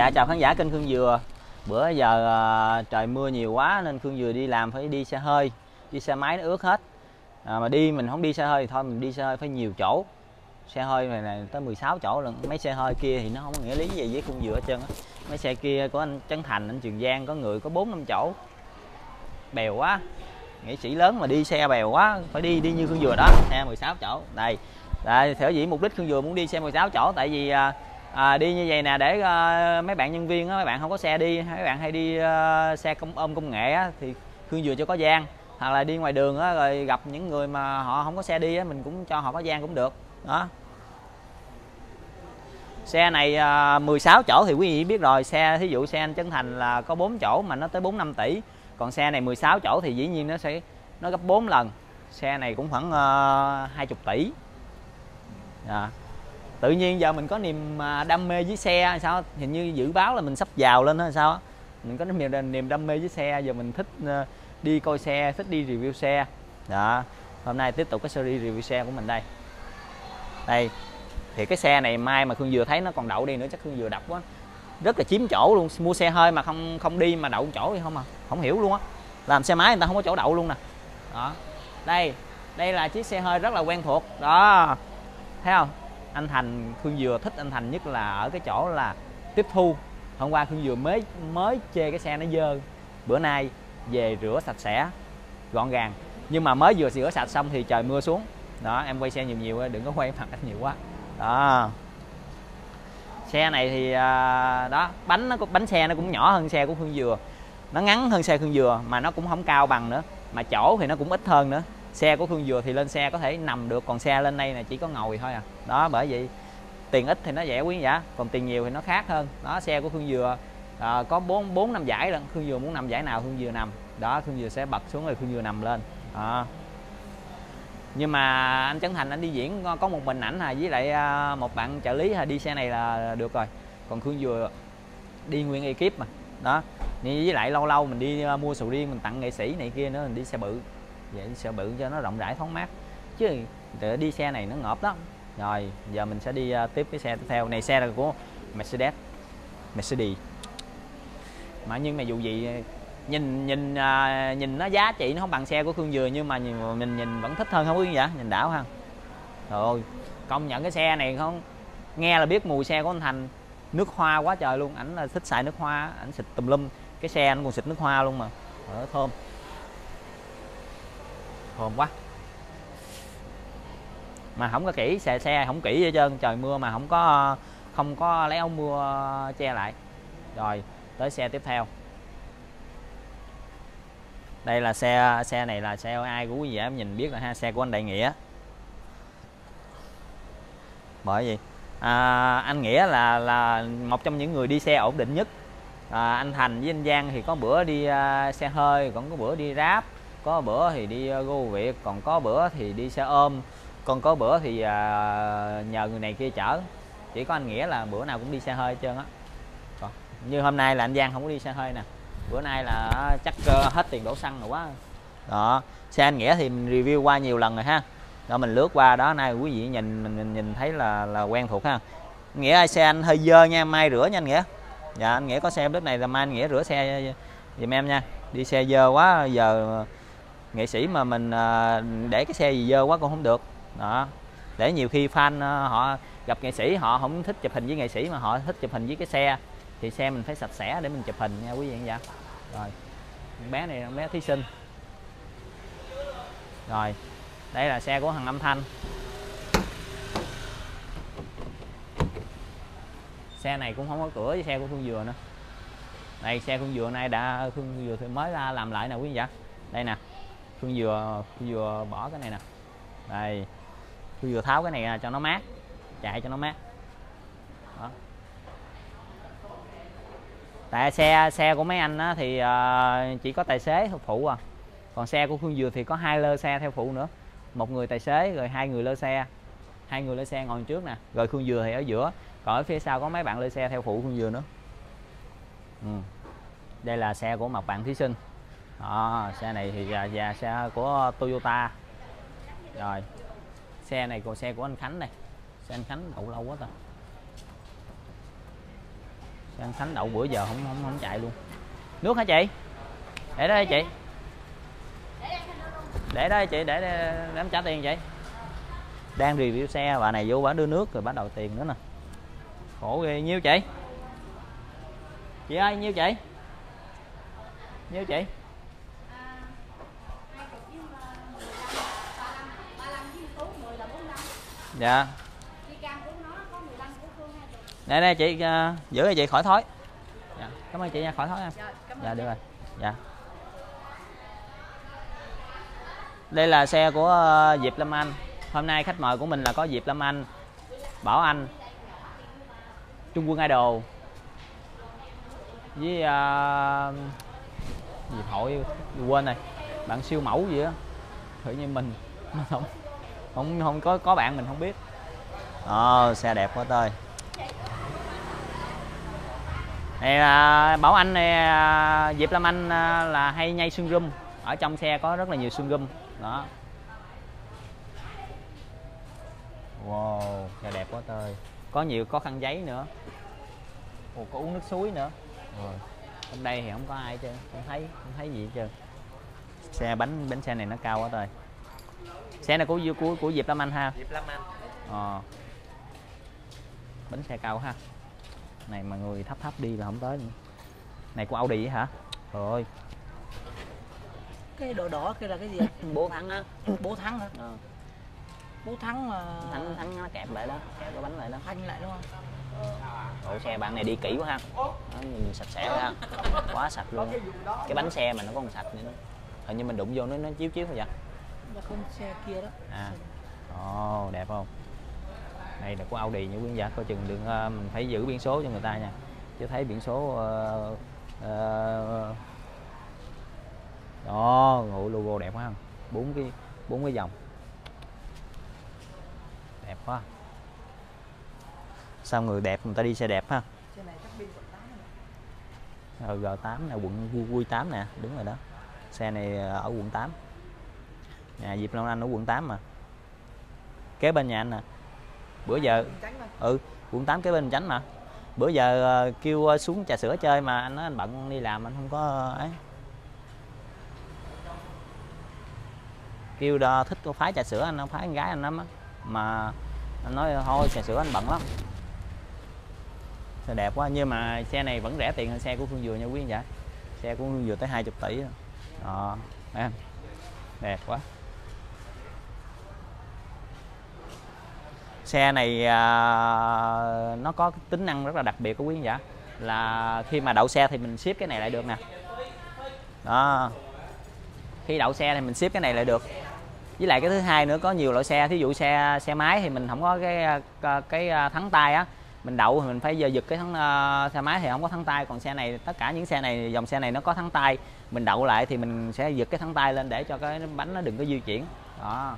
Dạ chào khán giả kênh Khương Dừa. Bữa giờ trời mưa nhiều quá nên Khương Dừa đi làm phải đi xe hơi, đi xe máy nó ướt hết. Mà đi mình không đi xe hơi thì thôi, mình đi xe hơi phải nhiều chỗ. Xe hơi này tới 16 chỗ lần. Mấy xe hơi kia thì nó không có nghĩa lý gì với Khương Dừa hết trơn á. Mấy xe kia của anh Trấn Thành, anh Trường Giang có người có 4-5 chỗ. Bèo quá. Nghệ sĩ lớn mà đi xe bèo quá, phải đi như Khương Dừa đó, xe 16 chỗ. Đây. Đây, sở dĩ mục đích Khương Dừa muốn đi xe 16 chỗ tại vì đi như vậy nè để mấy bạn nhân viên á, mấy bạn không có xe đi, mấy bạn hay đi xe ôm công nghệ á, thì Khương Dừa cho có gian, hoặc là đi ngoài đường á, rồi gặp những người mà họ không có xe đi á, mình cũng cho họ có gian cũng được đó. Xe này 16 chỗ thì quý vị biết rồi, xe thí dụ xe anh Trấn Thành là có 4 chỗ mà nó tới 4-5 tỷ, còn xe này 16 chỗ thì dĩ nhiên nó gấp 4 lần. Xe này cũng khoảng 20 tỷ. Tự nhiên giờ mình có niềm đam mê với xe sao, hình như dự báo là mình sắp giàu lên hay sao á. Mình có niềm đam mê với xe, giờ mình thích đi coi xe, thích đi review xe đó. Hôm nay tiếp tục cái series review xe của mình đây. Đây thì cái xe này mai mà Khương Dừa thấy nó còn đậu đi nữa chắc Khương Dừa đập quá, rất là chiếm chỗ luôn. Mua xe hơi mà không đi mà đậu chỗ thì không hiểu luôn á. Làm xe máy người ta không có chỗ đậu luôn nè đó. Đây là chiếc xe hơi rất là quen thuộc đó, thấy không? Anh Thành, Khương Dừa thích anh Thành nhất là ở cái chỗ là tiếp thu. Hôm qua Khương Dừa mới chê cái xe nó dơ, bữa nay về rửa sạch sẽ gọn gàng, nhưng mà mới vừa rửa sạch xong thì trời mưa xuống đó. Em quay xe nhiều đừng có quay mặt anh nhiều quá đó. Xe này thì đó, bánh xe nó cũng nhỏ hơn xe của Khương Dừa, nó ngắn hơn xe Khương Dừa mà nó cũng không cao bằng nữa, mà chỗ thì nó cũng ít hơn nữa. Xe của Khương Dừa thì lên xe có thể nằm được, còn xe lên đây là chỉ có ngồi thôi à đó. Bởi vậy tiền ít thì nó rẻ quý giả, còn tiền nhiều thì nó khác hơn đó. Xe của Khương Dừa có 4-5 giải lần. Khương Dừa muốn nằm giải nào Khương Dừa nằm đó, Khương Dừa sẽ bật xuống rồi Khương Dừa nằm lên đó. Nhưng mà anh Trấn Thành anh đi diễn có một mình ảnh với lại một bạn trợ lý đi xe này là được rồi, còn Khương Dừa đi nguyên ekip mà đó. Với lại lâu lâu mình đi mua sầu riêng mình tặng nghệ sĩ này kia nữa, mình đi xe bự vậy, xe bự cho nó rộng rãi thoáng mát, chứ đi xe này nó ngợp lắm. Rồi giờ mình sẽ đi tiếp cái xe tiếp theo. Này xe là của Mercedes mà, nhưng mà dù gì nhìn nó giá trị nó không bằng xe của Khương Dừa, nhưng mà mình nhìn vẫn thích hơn không quý vị? Nhìn đảo ha. Rồi công nhận cái xe này không nghe là biết mùi xe của anh Thành, nước hoa quá trời luôn. Ảnh là thích xài nước hoa, ảnh xịt tùm lum, cái xe anh còn xịt nước hoa luôn mà. Thơm mà không có kỹ, xe không kỹ hết trơn, trời mưa mà không có lấy áo mưa che lại. Rồi tới xe tiếp theo. Đây là xe này là xe ai của quý vị em nhìn biết là ha, xe của anh Đại Nghĩa. Bởi vì anh Nghĩa là một trong những người đi xe ổn định nhất. Anh Thành với anh Giang thì có bữa đi xe hơi, còn có bữa đi Grab, có bữa thì đi Go Việt, còn có bữa thì đi xe ôm, còn có bữa thì nhờ người này kia chở. Chỉ có anh Nghĩa là bữa nào cũng đi xe hơi hết trơn á. Như hôm nay là anh Giang không có đi xe hơi nè, bữa nay là chắc hết tiền đổ xăng rồi quá đó. Xe anh Nghĩa thì mình review qua nhiều lần rồi ha, đó mình lướt qua đó. Nay quý vị mình nhìn thấy là quen thuộc ha. Nghĩa ơi, xe anh hơi dơ nha, mai rửa nha anh Nghĩa. Dạ anh Nghĩa có xe lúc này là mai anh Nghĩa rửa xe giùm em nha, đi xe dơ quá. Giờ nghệ sĩ mà mình để cái xe gì dơ quá cũng không được đó. Để nhiều khi fan họ gặp nghệ sĩ họ không thích chụp hình với nghệ sĩ mà họ thích chụp hình với cái xe, thì xe mình phải sạch sẽ để mình chụp hình nha quý vị nha. Rồi bé này là bé thí sinh. Rồi đây là xe của thằng Âm Thanh. Xe này cũng không có cửa với xe của Khương Dừa nữa. Đây xe Khương Dừa nay Khương Dừa thì mới ra làm lại nè quý vị ạ. Đây nè, Khương Dừa bỏ cái này nè. Đây Khương Dừa tháo cái này ra cho nó mát, chạy cho nó mát đó. Tại xe của mấy anh á, thì chỉ có tài xế phụ à, còn xe của Khương Dừa thì có 2 lơ xe theo phụ nữa, một người tài xế rồi 2 người lơ xe, 2 người lơ xe ngồi trước nè, rồi Khương Dừa thì ở giữa, còn ở phía sau có mấy bạn lơ xe theo phụ Khương Dừa nữa. Đây là xe của một bạn thí sinh đó. Xe này thì xe của Toyota. Rồi xe này còn xe của anh Khánh này, xe anh Khánh đậu lâu quá ta. Xe anh Khánh đậu bữa giờ không chạy luôn. Nước hả chị? Để đó đi chị. Để đó chị, để em trả tiền chị. Đang review xe, bà này vô bà đưa nước rồi bà đòi tiền nữa nè. Khổ ghê. Nhiêu chị? Chị ơi, nhiêu chị? Nhiêu chị? Dạ. Đây đây chị, giữ cho chị khỏi thối. Dạ. Cảm ơn chị nha, khỏi thối em. Dạ được rồi. Dạ. Đây là xe của Diệp Lâm Anh. Hôm nay khách mời của mình là có Diệp Lâm Anh, Bảo Anh, Trung Quân Idol với Diệp Hội quên rồi, bạn siêu mẫu gì á, tự nhiên mình không có bạn mình không biết. Xe đẹp quá tơi. Này là Bảo Anh này, Diệp Lâm Anh là hay nhây xương rum, ở trong xe có rất là nhiều xương rum đó. Wow, xe đẹp quá tơi. Có khăn giấy nữa. Ồ, có uống nước suối nữa. Rồi. Bên đây thì không có ai chứ, không thấy gì hết trơn. Xe bánh xe này nó cao quá tơi. Xe này của Diệp Lâm Anh ha. Diệp Lâm Anh. Bánh xe cao ha. Này mà người thấp đi là không tới nữa. Này của Audi hả? Rồi. Cái đồ đỏ kia là cái gì? Bố Thắng á. Bố Thắng hả? Bố Thắng mà Thắng nó kẹp lại đó, kẹp cái bánh lại đó. phanh lại đúng không? Ủa, xe bạn này đi kỹ quá ha. Nó nhìn sạch sẽ ha. Quá sạch luôn. Cái bánh xe mà nó còn sạch nữa. Hình như mình đụng vô nó chiếu thôi vậy. Là con xe kia đó. Đẹp không? Đây là của Audi nha quý vị, coi chừng đừng mình phải giữ biển số cho người ta nha. Chứ thấy biển số đó, logo đẹp quá không? Bốn cái dòng. Đẹp quá. Sao người đẹp người ta đi xe đẹp ha. Xe này chắc pin quận 8 G8 nè, quận 8 nè, đúng rồi đó. Xe này ở quận 8. Nhà Diệp Long Anh ở quận 8 mà. Kế bên nhà anh nè. Bữa giờ quận 8 kế bên Chánh mà. Bữa giờ kêu xuống trà sữa chơi mà anh nói anh bận đi làm, anh không có ấy. Kêu thích có phái trà sữa, anh không phái con gái anh lắm á. Mà anh nói thôi trà sữa anh bận lắm. Xe đẹp quá, nhưng mà xe này vẫn rẻ tiền hơn xe của Phương Dừa nha quý vị. Xe của Phương Dừa tới 20 tỷ đó. Em đẹp quá. Xe này nó có tính năng rất là đặc biệt của quý vị, là khi mà đậu xe thì mình ship cái này lại được nè. Đó. Khi đậu xe thì mình ship cái này lại được. Với lại cái thứ hai nữa, có nhiều loại xe, thí dụ xe máy thì mình không có cái thắng tay á, mình đậu thì mình phải giật cái xe máy thì không có thắng tay. Còn xe này, tất cả những xe này, dòng xe này nó có thắng tay, mình đậu lại thì mình sẽ giật cái thắng tay lên để cho cái bánh nó đừng có di chuyển đó.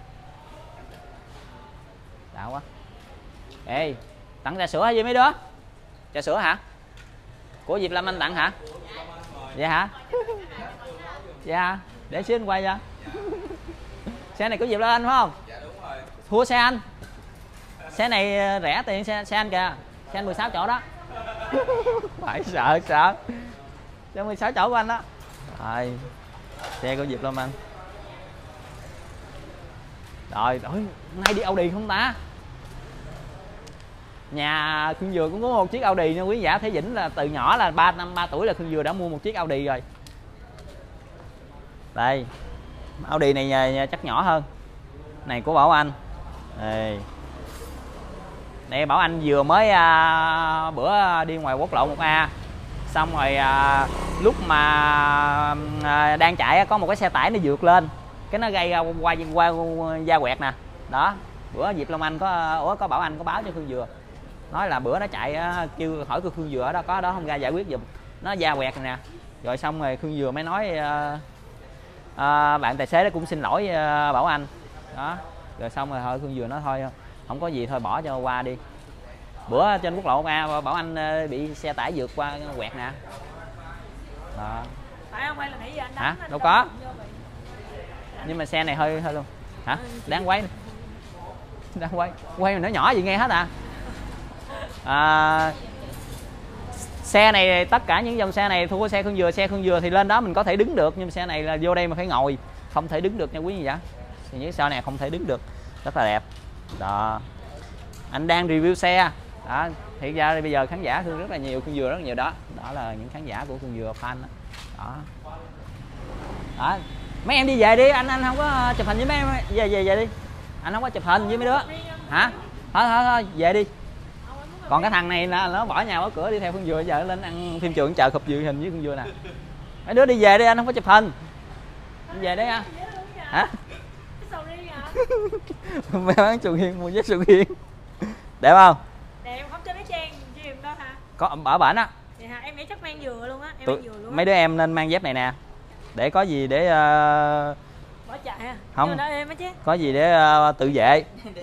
Đã quá. Ê, tặng trà sữa hay gì mấy đứa? Trà sữa hả? Của Diệp Lâm Anh tặng hả? Dạ hả? Dạ, để xíu anh quay cho. Xe này của Diệp Lâm Anh phải không? Dạ đúng rồi. Thua xe anh. Xe này rẻ tiền xe anh kìa. Xe anh 16 chỗ đó. Phải sợ. Xe 16 chỗ của anh đó. Rồi. Xe của Diệp Lâm Anh. Rồi, nay đi Audi không ta? Nhà Khương Dừa cũng có một chiếc Audi nha quý giả. Thế Vĩnh là từ nhỏ là 3 tuổi là Khương Dừa đã mua một chiếc Audi rồi. Đây. Audi này chắc nhỏ hơn. Này của Bảo Anh. Đây Bảo Anh vừa mới bữa đi ngoài quốc lộ 1A. Xong rồi lúc mà đang chạy có một cái xe tải nó vượt lên, cái nó gây qua da quẹt nè. Đó. Bữa Diệp Long Anh có Bảo Anh có báo cho Khương Dừa. Nói là bữa nó chạy kêu hỏi Khương Dừa ở đó có đó không ra giải quyết giùm. Nó da quẹt nè. Rồi xong rồi Khương Dừa mới nói bạn tài xế đó cũng xin lỗi Bảo Anh. Đó. Rồi xong rồi thôi Khương Dừa nói thôi không có gì, thôi bỏ cho qua đi. Bữa trên quốc lộ 1A Bảo Anh bị xe tải vượt qua quẹt nè. Đó. Phải không, hay là nãy giờ anh Hả? Đâu có. Nhưng mà xe này hơi luôn. Hả? Đang quay. Đang quay mà nó nhỏ gì nghe hết à. Xe này tất cả những dòng xe này thua xe Khương Dừa. Xe Khương Dừa thì lên đó mình có thể đứng được, nhưng xe này là vô đây mà phải ngồi, không thể đứng được nha quý vị. Vậy thì những xe này không thể đứng được, rất là đẹp đó. Anh đang review xe đó. Thiệt ra bây giờ khán giả thương rất là nhiều Khương Dừa, rất là nhiều đó. Đó là những khán giả của Khương Dừa fan đó. Đó. Mấy em đi về đi, anh không có chụp hình với mấy em. Về đi, anh không có chụp hình với mấy đứa. Hả? Thôi về đi. Còn cái thằng này là nó bỏ nhà bỏ cửa đi theo Khương Dừa, giờ lên ăn phim trường chợ chụp hình với Khương Dừa nè. Mấy đứa đi về đi, anh không có chụp hình. Đi về đấy hả? Mấy bán sầu riêng, mua vé sầu riêng. Đẹp không? Đẹp, không cho bé Trang giùm đâu hả? Có ở bển á. Vậy hả? Em nghĩ chắc mang dừa luôn á, em mang dừa luôn á. Mấy đứa em nên mang dép này nè. Để có gì để bỏ chạy ha. Không. Đó em á chứ. Có gì để tự vệ.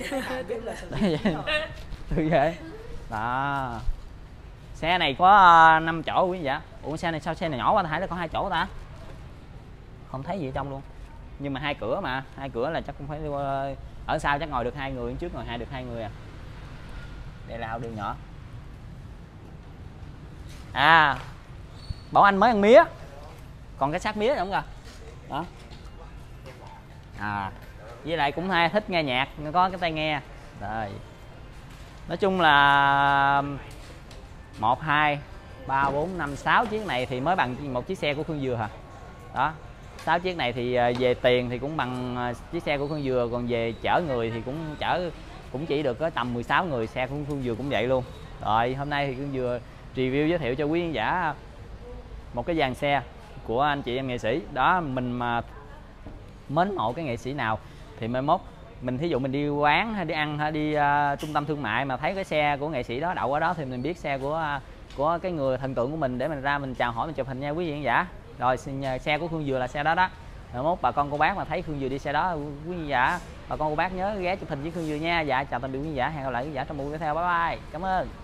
Tự vệ. Đó. Xe này có 5 chỗ quý vị ạ. Ủa xe này sao xe này nhỏ quá, thấy nó có 2 chỗ ta? Không thấy gì ở trong luôn. Nhưng mà 2 cửa mà, 2 cửa là chắc cũng phải ở sau chắc ngồi được 2 người, trước ngồi được 2 người à. Đây là đường nhỏ. À, Bảo Anh mới ăn mía. Còn cái xác mía không kìa. Đó. À, với lại cũng hay thích nghe nhạc, có cái tai nghe. Rồi. Nói chung là 1 2 3 4 5 6 chiếc này thì mới bằng một chiếc xe của Khương Dừa hả? Đó. 6 chiếc này thì về tiền thì cũng bằng chiếc xe của Khương Dừa, còn về chở người thì cũng chỉ được có tầm 16 người, xe của Khương Dừa cũng vậy luôn. Rồi, hôm nay thì Khương Dừa review giới thiệu cho quý khán giả một cái dàn xe của anh chị em nghệ sĩ. Đó, mình mà mến mộ cái nghệ sĩ nào thì mai mốt mình thí dụ mình đi quán hay đi ăn hay đi trung tâm thương mại mà thấy cái xe của nghệ sĩ đó đậu ở đó thì mình biết xe của cái người thần tượng của mình, để mình ra mình chào hỏi, mình chụp hình nha quý vị khán giả. Rồi xe của Khương Dừa là xe đó đó. Mai mốt bà con cô bác mà thấy Khương Dừa đi xe đó quý vị khán giả, bà con cô bác nhớ ghé chụp hình với Khương Dừa nha. Dạ chào tạm biệt quý vị khán giả, hẹn gặp lại quý vị khán giả trong buổi tiếp theo. Bye bye, cảm ơn.